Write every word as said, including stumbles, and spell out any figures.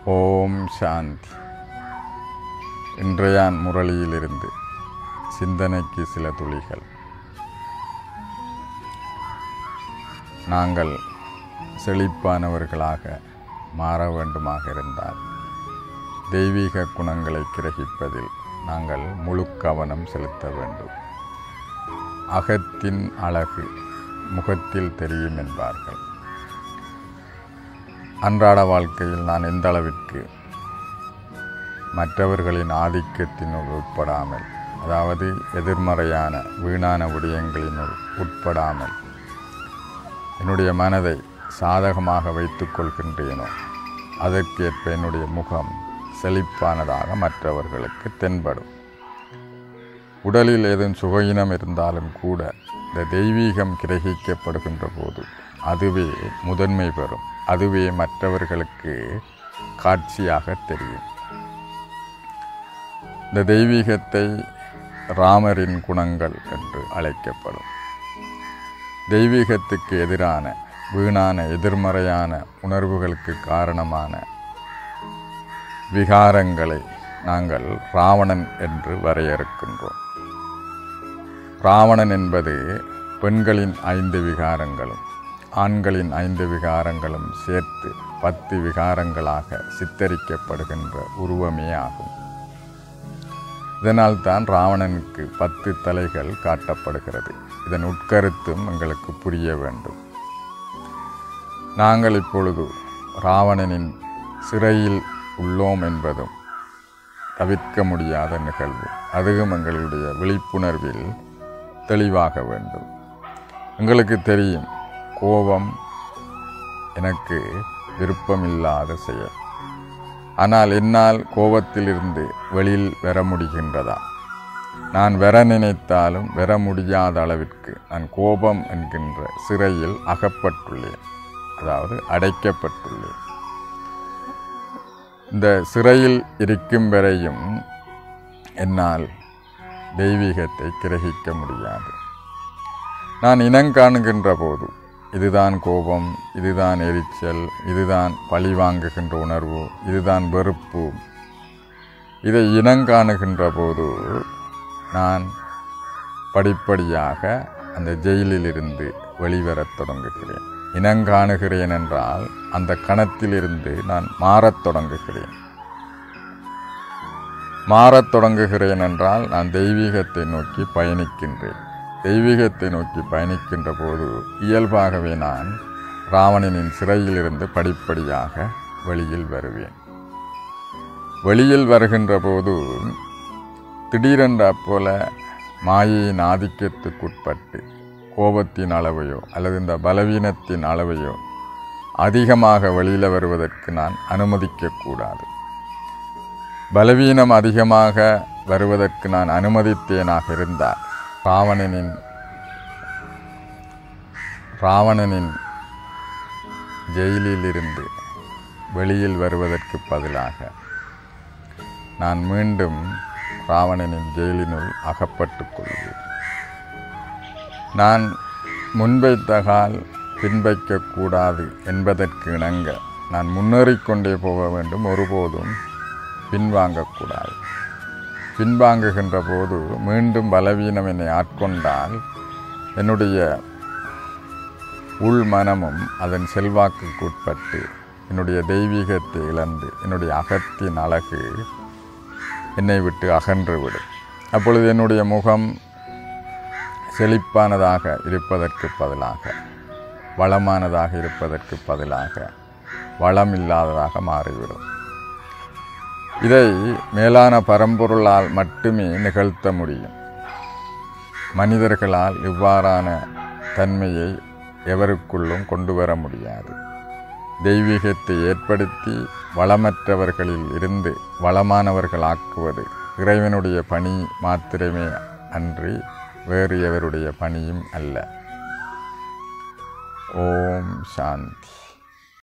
ஓம் சாந்தி. இன்றையான் முரளியிலிருந்து சிந்தனைக்கு சில துளிகள். நாங்கள் செழிப்பானவர்களாக மாற வேண்டுமாக இருந்தால் தெய்வீக குணங்களை கிரகிப்பதில் நாங்கள் முழு கவனம் செலுத்த வேண்டும். அகத்தின் அழகு முகத்தில் தெரியும் என்பார்கள். அன்றாட வாழ்க்கையில் நான் எந்த அளவிற்கு மற்றவர்களின் ஆதிக்கத்தினுள் உட்படாமல், அதாவது எதிர்மறையான வீணான விடயங்களினுள் உட்படாமல் என்னுடைய மனதை சாதகமாக வைத்து கொள்கின்றேனோ அதற்கேற்ப என்னுடைய முகம் செழிப்பானதாக மற்றவர்களுக்கு தென்படும். உடலில் ஏதும் சுகயினம் இருந்தாலும் கூட இந்த தெய்வீகம் கிரகிக்கப்படுகின்ற போது அதுவே முதன்மை பெறும். அதுவே மற்றவர்களுக்கு காட்சியாக தெரியும். இந்த தெய்வீகத்தை ராமரின் குணங்கள் என்று அழைக்கப்படும். தெய்வீகத்துக்கு எதிரான வீணான எதிர்மறையான உணர்வுகளுக்கு காரணமான விகாரங்களை நாங்கள் ராவணன் என்று வரையறுக்கின்றோம். ராவணன் என்பது பெண்களின் ஐந்து விகாரங்களும் ஆண்களின் ஐந்து விகாரங்களும் சேர்த்து பத்து விகாரங்களாக சித்தரிக்கப்படுகின்ற உருவமே ஆகும். இதனால் தான் ராவணனுக்கு பத்து தலைகள் காட்டப்படுகிறது. இதன் உட்கருத்தும் எங்களுக்கு புரிய வேண்டும். நாங்கள் இப்பொழுது ராவணனின் சிறையில் உள்ளோம் என்பதும் தவிர்க்க முடியாத நிகழ்வு. அதுவும் எங்களுடைய விழிப்புணர்வில் தெளிவாக வேண்டும். எங்களுக்கு தெரியும், கோபம் எனக்கு விருப்பமில்லாத செயல். ஆனால் என்னால் கோபத்திலிருந்து வெளியில் வர முடிகின்றதா? நான் வர நினைத்தாலும் வர முடியாத அளவிற்கு நான் கோபம் என்கின்ற சிறையில் அகப்பட்டுள்ளேன், அதாவது அடைக்கப்பட்டுள்ளேன். இந்த சிறையில் இருக்கும் வரையும் என்னால் தெய்வீகத்தை கிரகிக்க முடியாது. நான் இனங்காணுகின்ற போது இதுதான் கோபம், இதுதான் எரிச்சல், இதுதான் பழி வாங்குகின்ற உணர்வு, இதுதான் வெறுப்பு. இதை இனங்காணுகின்ற போது நான் படிப்படியாக அந்த ஜெயிலிலிருந்து வெளிவரத் தொடங்குகிறேன். இனங்காணுகிறேன் என்றால் அந்த கணத்திலிருந்து நான் மாறத் தொடங்குகிறேன். மாறத் தொடங்குகிறேன் என்றால் நான் தெய்வீகத்தை நோக்கி பயணிக்கின்றேன். தெய்வீகத்தை நோக்கி பயணிக்கின்ற போது இயல்பாகவே நான் ராவணனின் சிறையிலிருந்து படிப்படியாக வெளியில் வருவேன். வெளியில் வருகின்ற போது திடீரென்ற போல மாயையின் ஆதிக்கத்துக்குட்பட்டு கோபத்தின் அளவையோ அல்லது இந்த பலவீனத்தின் அளவையோ அதிகமாக வெளியில் வருவதற்கு நான் அனுமதிக்கக்கூடாது. பலவீனம் அதிகமாக வருவதற்கு நான் அனுமதித்தேனாக இருந்தால் ராவணனின் ராவணனின் ஜெயிலிலிருந்து வெளியில் வருவதற்கு பதிலாக நான் மீண்டும் ராவணனின் ஜெயிலினுள் அகப்பட்டுக் கொள்வேன். நான் முன்வைத்தகால் பின்வைக்கக்கூடாது என்பதற்கு இணங்க நான் முன்னேறிக்கொண்டே போக வேண்டும். ஒருபோதும் பின்வாங்கக்கூடாது. பின்வாங்குகின்ற போது மீண்டும் பலவீனம் என்னை ஆட்கொண்டால் என்னுடைய உள் மனமும் அதன் செல்வாக்குக்கு உட்பட்டு என்னுடைய தெய்வீகத்தை இழந்து என்னுடைய அகத்தின் அழகு என்னை விட்டு அகன்றுவிடும். அப்பொழுது என்னுடைய முகம் செழிப்பானதாக இருப்பதற்கு பதிலாக, வளமானதாக இருப்பதற்கு பதிலாக வளம் இல்லாததாக மாறிவிடும். இதை மேலான பரம்பொருளால் மட்டுமே நிகழ்த்த முடியும். மனிதர்களால் இவ்வாறான தன்மையை எவருக்குள்ளும் கொண்டு வர முடியாது. தெய்வீகத்தை ஏற்படுத்தி வளமற்றவர்களில் இருந்து வளமானவர்களாக்குவது இறைவனுடைய பணி மாத்திரமே அன்றி வேறு எவருடைய பணியும் அல்ல. ஓம் சாந்தி.